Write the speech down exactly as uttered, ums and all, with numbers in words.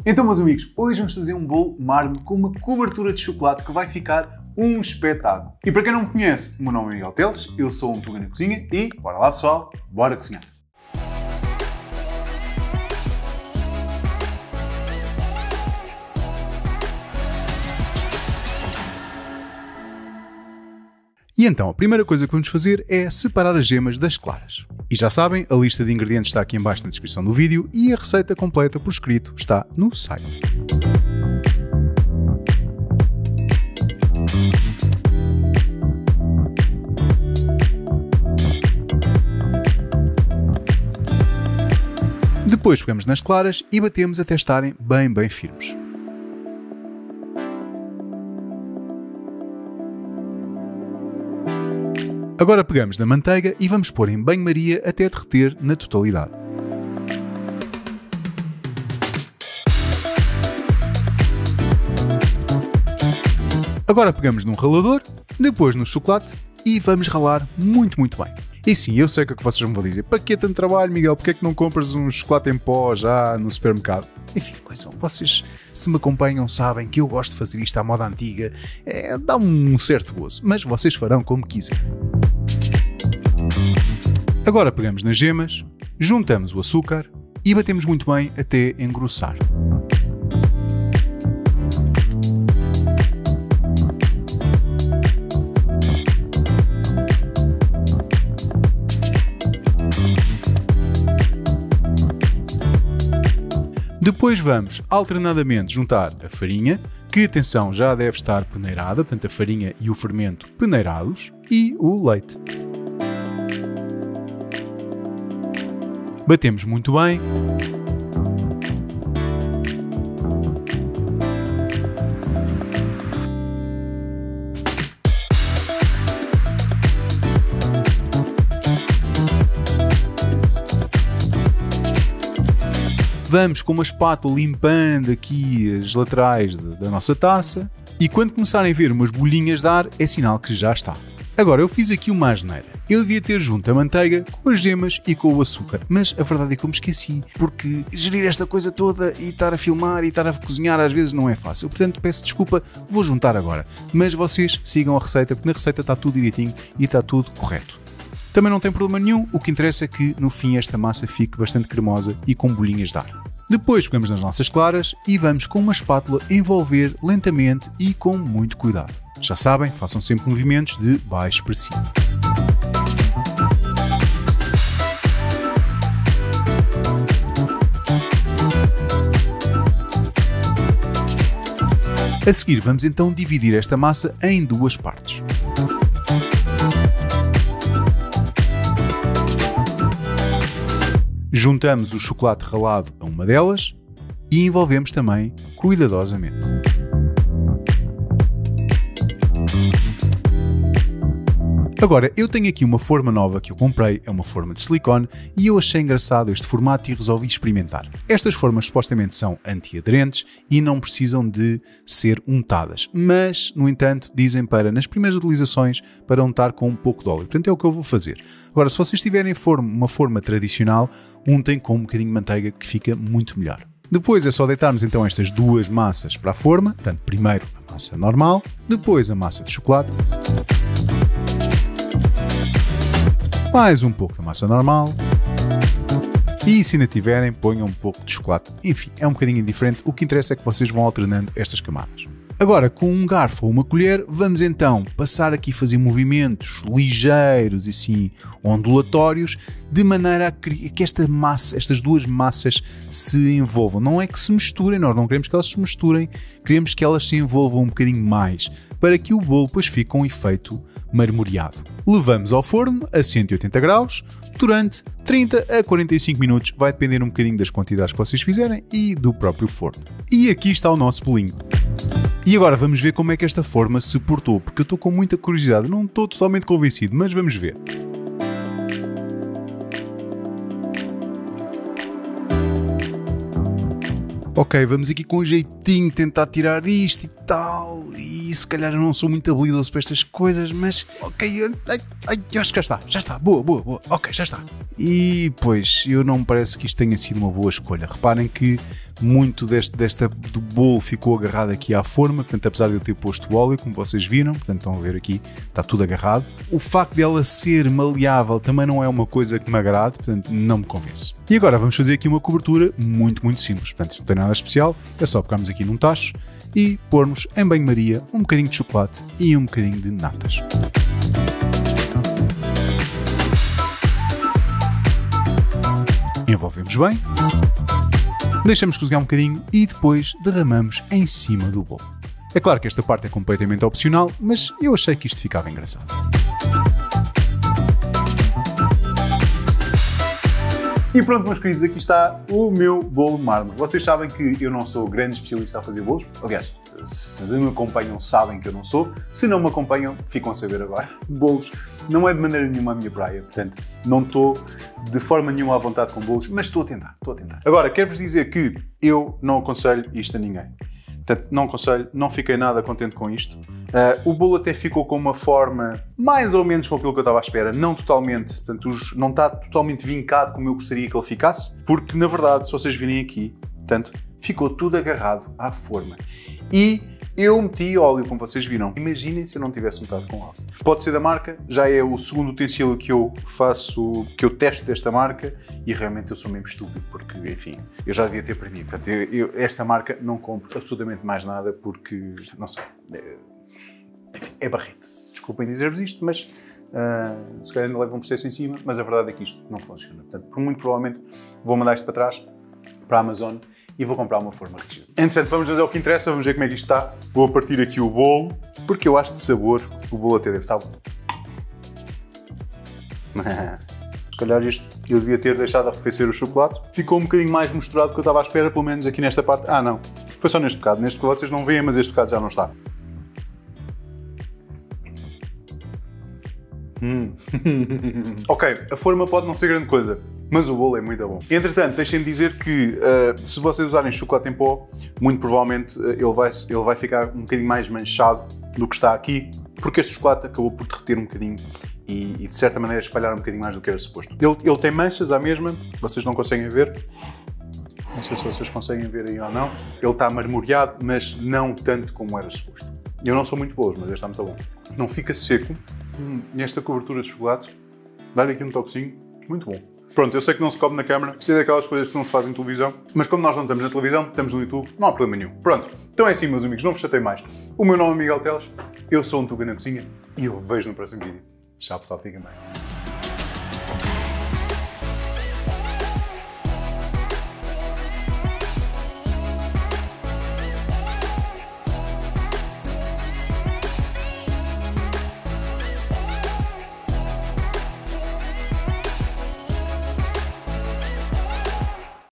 Então, meus amigos, hoje vamos fazer um bolo mármore com uma cobertura de chocolate que vai ficar um espetáculo. E para quem não me conhece, o meu nome é Miguel Teles, eu sou um Tuga na Cozinha e, bora lá pessoal, bora cozinhar! E então, a primeira coisa que vamos fazer é separar as gemas das claras. E já sabem, a lista de ingredientes está aqui em baixo na descrição do vídeo e a receita completa por escrito está no site. Depois pegamos nas claras e batemos até estarem bem, bem firmes. Agora pegamos na manteiga e vamos pôr em banho-maria até derreter na totalidade. Agora pegamos num ralador, depois no chocolate e vamos ralar muito, muito bem. E sim, eu sei o que é que vocês me vão dizer. Para que tanto trabalho, Miguel? Porque é que não compras um chocolate em pó já no supermercado? Enfim, vocês, se me acompanham, sabem que eu gosto de fazer isto à moda antiga. É, dá um certo gozo, mas vocês farão como quiserem. Agora pegamos nas gemas, juntamos o açúcar e batemos muito bem até engrossar. Depois vamos alternadamente juntar a farinha, que atenção já deve estar peneirada, portanto a farinha e o fermento peneirados, e o leite. Batemos muito bem. Vamos com uma espátula limpando aqui as laterais da nossa taça e quando começarem a ver umas bolinhas de ar é sinal que já está. Agora eu fiz aqui uma asneira. Eu devia ter junto a manteiga com as gemas e com o açúcar, mas a verdade é que eu me esqueci, porque gerir esta coisa toda e estar a filmar e estar a cozinhar às vezes não é fácil. Portanto peço desculpa, vou juntar agora. Mas vocês sigam a receita, porque na receita está tudo direitinho e está tudo correto. Também não tem problema nenhum, o que interessa é que no fim esta massa fique bastante cremosa e com bolinhas de ar. Depois pegamos nas nossas claras e vamos com uma espátula envolver lentamente e com muito cuidado. Já sabem, façam sempre movimentos de baixo para cima. A seguir vamos então dividir esta massa em duas partes. Juntamos o chocolate ralado a uma delas e envolvemos também cuidadosamente. Agora, eu tenho aqui uma forma nova que eu comprei, é uma forma de silicone, e eu achei engraçado este formato e resolvi experimentar. Estas formas supostamente são antiaderentes e não precisam de ser untadas, mas, no entanto, dizem para, nas primeiras utilizações, para untar com um pouco de óleo. Portanto, é o que eu vou fazer. Agora, se vocês tiverem uma forma tradicional, untem com um bocadinho de manteiga que fica muito melhor. Depois é só deitarmos então estas duas massas para a forma, portanto, primeiro a massa normal, depois a massa de chocolate, mais um pouco da massa normal e se ainda tiverem, ponham um pouco de chocolate. Enfim, é um bocadinho indiferente, o que interessa é que vocês vão alternando estas camadas. Agora, com um garfo ou uma colher, vamos então passar aqui a fazer movimentos ligeiros e assim ondulatórios, de maneira a que esta massa, estas duas massas se envolvam. Não é que se misturem, nós não queremos que elas se misturem, queremos que elas se envolvam um bocadinho mais, para que o bolo depois fique com um efeito marmoreado. Levamos ao forno a cento e oitenta graus durante trinta a quarenta e cinco minutos, vai depender um bocadinho das quantidades que vocês fizerem e do próprio forno. E aqui está o nosso bolinho. E agora vamos ver como é que esta forma se portou, porque eu estou com muita curiosidade, não estou totalmente convencido, mas vamos ver. Ok, vamos aqui com um jeitinho tentar tirar isto e tal. E se calhar eu não sou muito habilidoso para estas coisas, mas ok, ai, ai, eu acho que já está, já está, boa, boa, boa, ok, já está. E pois, eu não me parece que isto tenha sido uma boa escolha. Reparem que muito deste, desta, do bolo ficou agarrado aqui à forma, portanto, apesar de eu ter posto o óleo, como vocês viram, portanto, estão a ver aqui, está tudo agarrado. O facto dela ser maleável também não é uma coisa que me agrade, portanto, não me convence. E agora vamos fazer aqui uma cobertura muito, muito simples, portanto, não tem nada especial, é só pegarmos aqui num tacho e pormos em banho-maria um bocadinho de chocolate e um bocadinho de natas. Envolvemos bem, deixamos cozinhar um bocadinho e depois derramamos em cima do bolo. É claro que esta parte é completamente opcional, mas eu achei que isto ficava engraçado. E pronto, meus queridos, aqui está o meu bolo de mármore. Vocês sabem que eu não sou grande especialista a fazer bolos. Aliás, se me acompanham sabem que eu não sou. Se não me acompanham, ficam a saber agora. Bolos não é de maneira nenhuma a minha praia. Portanto, não estou de forma nenhuma à vontade com bolos, mas estou a tentar, estou a tentar. Agora, quero-vos dizer que eu não aconselho isto a ninguém. Portanto, não aconselho, não fiquei nada contente com isto. Uh, o bolo até ficou com uma forma mais ou menos com aquilo que eu estava à espera, não totalmente, portanto, os, não está totalmente vincado como eu gostaria que ele ficasse, porque na verdade, se vocês virem aqui, portanto, ficou tudo agarrado à forma. E eu meti óleo, como vocês viram. Imaginem se eu não tivesse metido com óleo. Pode ser da marca, já é o segundo utensílio que eu faço, que eu testo desta marca e realmente eu sou mesmo estúpido, porque, enfim, eu já devia ter aprendido. Portanto, eu, eu, esta marca não compro absolutamente mais nada porque, não sei, é, enfim, é barrete. Desculpem dizer-vos isto, mas uh, se calhar ainda levo um processo em cima, mas a verdade é que isto não funciona. Portanto, por muito provavelmente vou mandar isto para trás, para a Amazon, e vou comprar uma forma rígida. Entretanto, vamos fazer o que interessa, vamos ver como é que isto está. Vou partir aqui o bolo, porque eu acho que de sabor o bolo até deve estar bom. Se calhar isto eu devia ter deixado arrefecer o chocolate. Ficou um bocadinho mais misturado do que eu estava à espera, pelo menos aqui nesta parte. Ah, não. Foi só neste bocado. Neste que vocês não veem, mas este bocado já não está. Hum. Ok, a forma pode não ser grande coisa, mas o bolo é muito bom. Entretanto, deixem-me dizer que uh, se vocês usarem chocolate em pó, muito provavelmente uh, ele, vai, ele vai ficar um bocadinho mais manchado do que está aqui, porque este chocolate acabou por derreter um bocadinho e, e de certa maneira espalhar um bocadinho mais do que era suposto. Ele, ele tem manchas à mesma, vocês não conseguem ver. Não sei se vocês conseguem ver aí ou não. Ele está marmoreado, mas não tanto como era suposto. Eu não sou muito bolo, mas este está muito bom. Não fica seco. Hum, nesta cobertura de chocolate, dá-lhe aqui um toquezinho, muito bom. Pronto, eu sei que não se come na câmara, isto é daquelas coisas que não se fazem em televisão, mas como nós não estamos na televisão, estamos no YouTube, não há problema nenhum. Pronto, então é assim, meus amigos, não vos chatei mais. O meu nome é Miguel Teles, eu sou um Tuga na Cozinha e eu vejo no próximo vídeo. Tchau pessoal, fiquem bem.